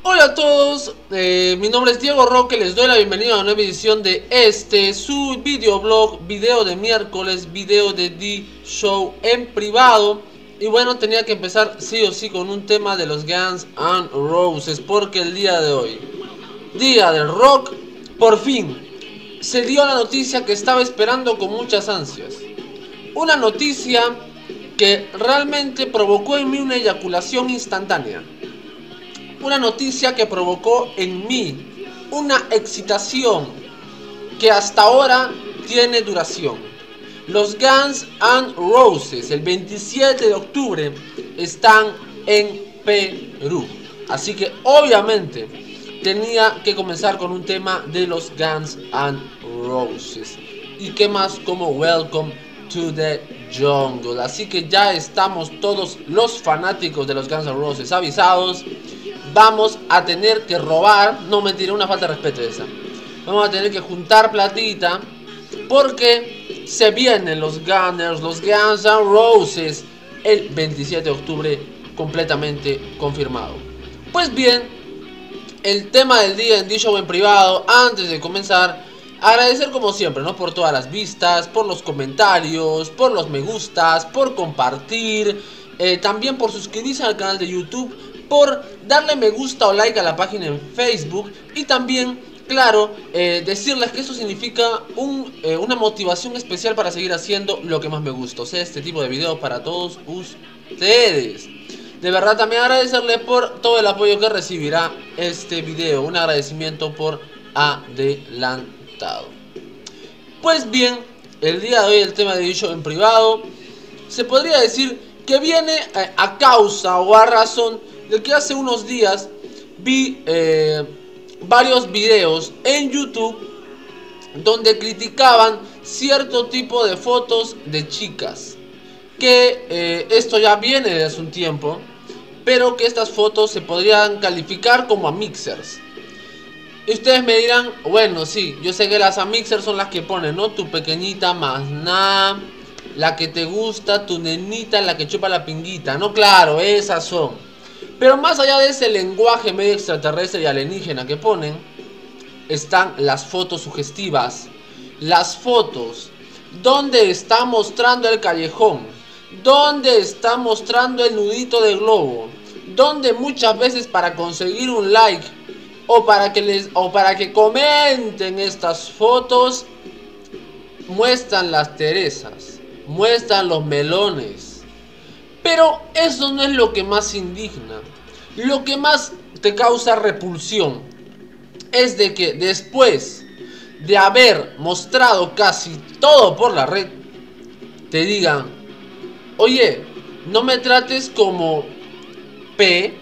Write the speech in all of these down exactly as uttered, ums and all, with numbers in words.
Hola a todos, eh, mi nombre es Diego Roque, les doy la bienvenida a una nueva edición de este, su videoblog, video de miércoles, video de D-Show en privado. Y bueno, tenía que empezar sí o sí con un tema de los Guns N' Roses, porque el día de hoy, día del rock, por fin, se dio la noticia que estaba esperando con muchas ansias. Una noticia que realmente provocó en mí una eyaculación instantánea. Una noticia que provocó en mí una excitación que hasta ahora tiene duración. Los Guns N' Roses el veintisiete de octubre están en Perú. Así que obviamente tenía que comenzar con un tema de los Guns N' Roses. Y qué más como Welcome to the Jungle. Así que ya estamos todos los fanáticos de los Guns N' Roses avisados. Vamos a tener que robar, no mentiré, una falta de respeto esa. Vamos a tener que juntar platita porque se vienen los Gunners, los Guns N' Roses el veintisiete de octubre, completamente confirmado. Pues bien, el tema del día en D-Show en privado, antes de comenzar, agradecer como siempre, ¿no? Por todas las vistas, por los comentarios, por los me gustas, por compartir, eh, también por suscribirse al canal de YouTube, por darle me gusta o like a la página en Facebook y también, claro, eh, decirles que esto significa un, eh, una motivación especial para seguir haciendo lo que más me gusta, o sea, este tipo de videos para todos ustedes. De verdad también agradecerle por todo el apoyo que recibirá este video, un agradecimiento por adelantado. Pues bien, el día de hoy el tema de dicho en privado se podría decir que viene a causa o a razón de que hace unos días vi eh, varios videos en YouTube donde criticaban cierto tipo de fotos de chicas. Que eh, esto ya viene desde hace un tiempo, pero que estas fotos se podrían calificar como amixers. Y ustedes me dirán, bueno, sí, yo sé que las amixers son las que ponen, ¿no? Tu pequeñita más nada, la que te gusta, tu nenita, la que chupa la pinguita. No, claro, esas son. Pero más allá de ese lenguaje medio extraterrestre y alienígena que ponen, están las fotos sugestivas. Las fotos donde está mostrando el callejón, donde está mostrando el nudito de globo, donde muchas veces para conseguir un like o para que les o para que comenten estas fotos muestran las teresas, muestran los melones. Pero eso no es lo que más indigna. Lo que más te causa repulsión es de que después de haber mostrado casi todo por la red, te digan, oye, no me trates como P,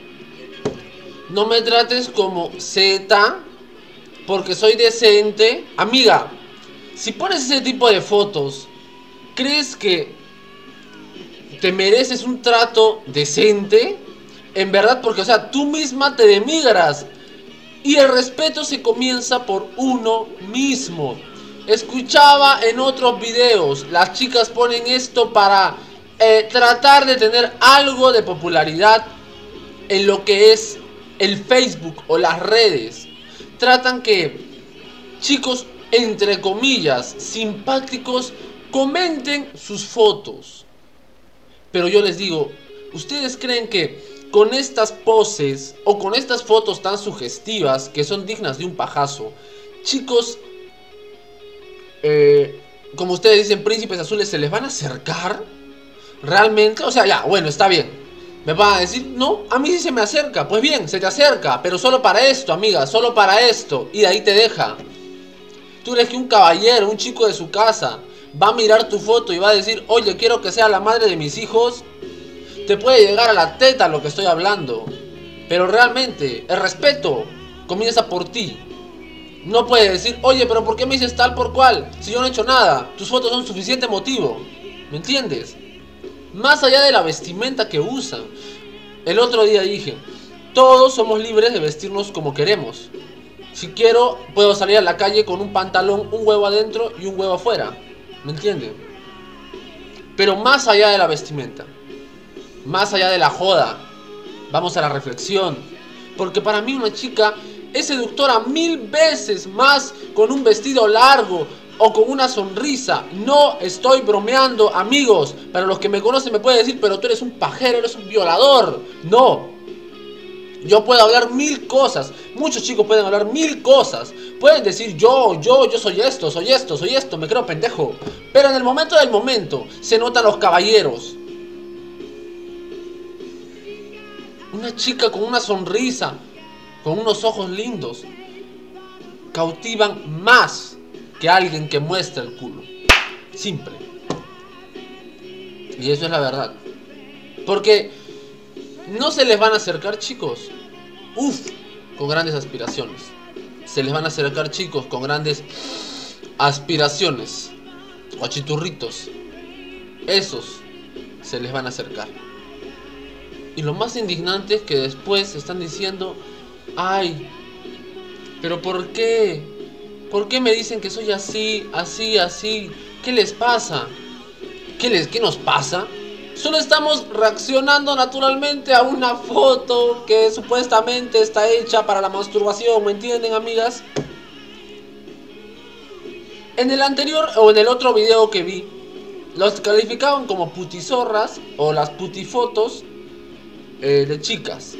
no me trates como Z, porque soy decente. Amiga, si pones ese tipo de fotos, ¿crees que te mereces un trato decente? En verdad, porque, o sea, tú misma te denigras. Y el respeto se comienza por uno mismo. Escuchaba en otros videos, las chicas ponen esto para eh, tratar de tener algo de popularidad en lo que es el Facebook o las redes. Tratan que chicos, entre comillas, simpáticos, comenten sus fotos. Pero yo les digo, ¿ustedes creen que con estas poses o con estas fotos tan sugestivas que son dignas de un pajazo, chicos, eh, como ustedes dicen, príncipes azules, se les van a acercar? ¿Realmente? O sea, ya, bueno, está bien. Me van a decir, no, a mí sí se me acerca. Pues bien, se te acerca, pero solo para esto, amiga, solo para esto. Y de ahí te deja. ¿Tú crees que un caballero, un chico de su casa, va a mirar tu foto y va a decir, oye, quiero que sea la madre de mis hijos? Te puede llegar a la teta lo que estoy hablando. Pero realmente, el respeto comienza por ti. No puede decir, oye, pero ¿por qué me dices tal por cual? Si yo no he hecho nada. Tus fotos son suficiente motivo. ¿Me entiendes? Más allá de la vestimenta que usan. El otro día dije, todos somos libres de vestirnos como queremos. Si quiero, puedo salir a la calle con un pantalón, un huevo adentro y un huevo afuera. ¿Me entienden? Pero más allá de la vestimenta, más allá de la joda, vamos a la reflexión. Porque para mí una chica es seductora mil veces más con un vestido largo o con una sonrisa. No estoy bromeando, amigos. Para los que me conocen me pueden decir, pero tú eres un pajero, eres un violador. No. Yo puedo hablar mil cosas. Muchos chicos pueden hablar mil cosas. Pueden decir yo, yo, yo soy esto, soy esto, soy esto, me creo pendejo. Pero en el momento del momento se notan los caballeros. Una chica con una sonrisa, con unos ojos lindos, cautivan más que alguien que muestra el culo. Simple. Y eso es la verdad. Porque no se les van a acercar chicos, uff, con grandes aspiraciones. Se les van a acercar chicos con grandes aspiraciones o chiturritos. Esos se les van a acercar. Y lo más indignante es que después están diciendo, ay, pero ¿por qué? ¿Por qué me dicen que soy así, así, así? ¿Qué les pasa? ¿Qué les, qué nos pasa? Solo estamos reaccionando naturalmente a una foto que supuestamente está hecha para la masturbación, ¿me entienden, amigas? En el anterior o en el otro video que vi, los calificaban como putizorras o las putifotos eh, de chicas.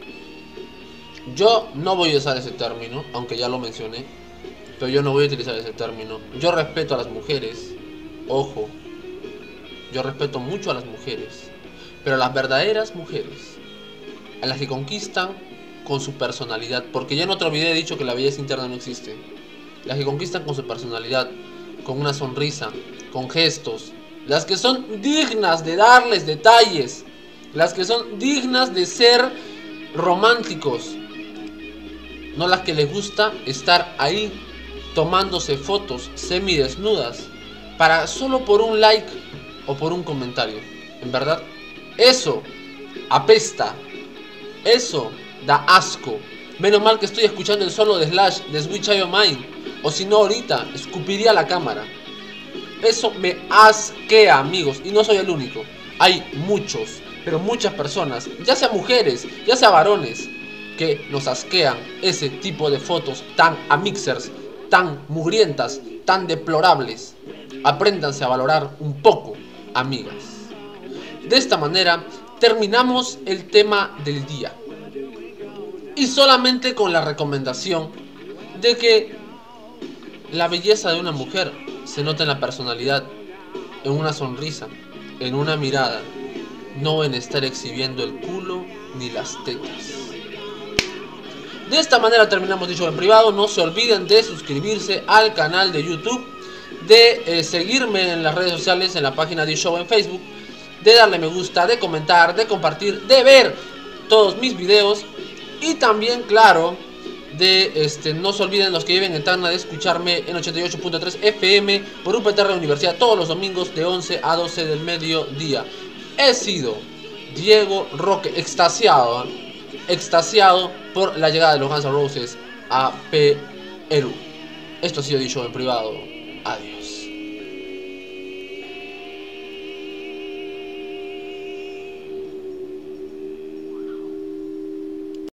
Yo no voy a usar ese término, aunque ya lo mencioné, pero yo no voy a utilizar ese término. Yo respeto a las mujeres, ojo. Yo respeto mucho a las mujeres, pero a las verdaderas mujeres, a las que conquistan con su personalidad, porque ya en otro video he dicho que la belleza interna no existe. Las que conquistan con su personalidad, con una sonrisa, con gestos, las que son dignas de darles detalles, las que son dignas de ser románticos, no las que les gusta estar ahí tomándose fotos semidesnudas para solo por un like o por un comentario. En verdad, eso apesta. Eso da asco. Menos mal que estoy escuchando el solo de Slash de Sweet Child O' Mine, o si no ahorita escupiría la cámara. Eso me asquea, amigos, y no soy el único. Hay muchos, pero muchas personas, ya sea mujeres, ya sea varones, que nos asquean ese tipo de fotos tan amixers, tan mugrientas, tan deplorables. Apréndanse a valorar un poco, amigas. De esta manera terminamos el tema del día. Y solamente con la recomendación de que la belleza de una mujer se nota en la personalidad, en una sonrisa, en una mirada, no en estar exhibiendo el culo ni las tetas. De esta manera terminamos dicho en privado. No se olviden de suscribirse al canal de YouTube, de eh, seguirme en las redes sociales, en la página de Show en Facebook, de darle me gusta, de comentar, de compartir, de ver todos mis videos. Y también, claro, de este, no se olviden los que viven en Tacna de escucharme en ochenta y ocho punto tres F M por U P T R Universidad todos los domingos de once a doce del mediodía. He sido Diego Roque, extasiado, ¿eh? extasiado por la llegada de los Guns N' Roses a Perú. Esto ha sido dicho en privado. Adiós.